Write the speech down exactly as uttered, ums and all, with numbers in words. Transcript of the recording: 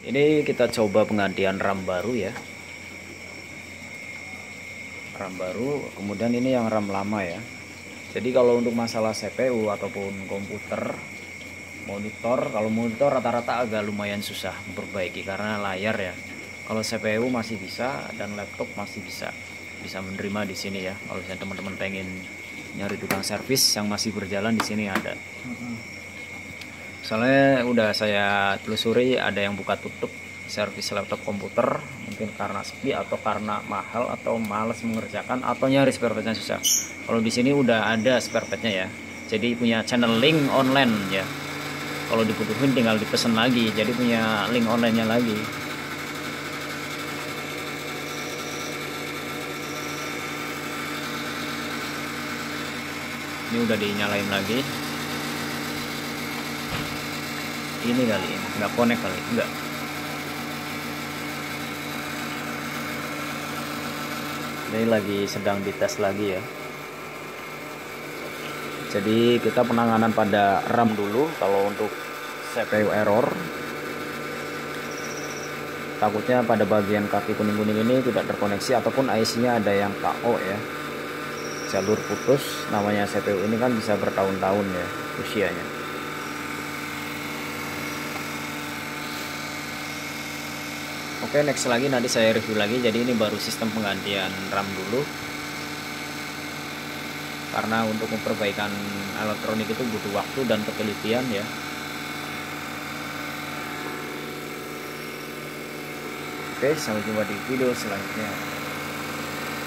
Ini kita coba penggantian RAM baru ya. RAM baru, kemudian ini yang RAM lama ya. Jadi kalau untuk masalah C P U ataupun komputer, monitor, kalau monitor rata-rata agak lumayan susah memperbaiki karena layar ya. Kalau C P U masih bisa dan laptop masih bisa, bisa menerima di sini ya. Kalau misalnya teman-teman pengen nyari tukang servis yang masih berjalan, di sini ada. Soalnya udah saya telusuri, ada yang buka tutup servis laptop komputer, mungkin karena sepi atau karena mahal atau males mengerjakan atau nyari spare partnya susah. Kalau di sini udah ada spare partnya ya, jadi punya channel link online ya. Kalau dibutuhin tinggal dipesan lagi, jadi punya link onlinenya lagi. Ini udah dinyalain lagi. Ini kali ini nggak connect kali, enggak. Ini lagi sedang dites lagi ya. Jadi kita penanganan pada RAM dulu. Kalau untuk C P U error, takutnya pada bagian kaki kuning-kuning ini tidak terkoneksi ataupun I C-nya ada yang K O ya, jalur putus. Namanya C P U ini kan bisa bertahun-tahun ya usianya. Oke, next lagi nanti saya review lagi. Jadi ini baru sistem penggantian RAM dulu, karena untuk memperbaikan elektronik itu butuh waktu dan ketelitian ya. Oke, sampai jumpa di video selanjutnya.